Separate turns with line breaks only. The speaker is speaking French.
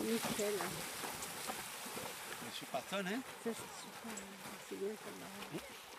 Nickel.
Je suis pas tonne, hein?
Ça, c'est super. C'est bien comme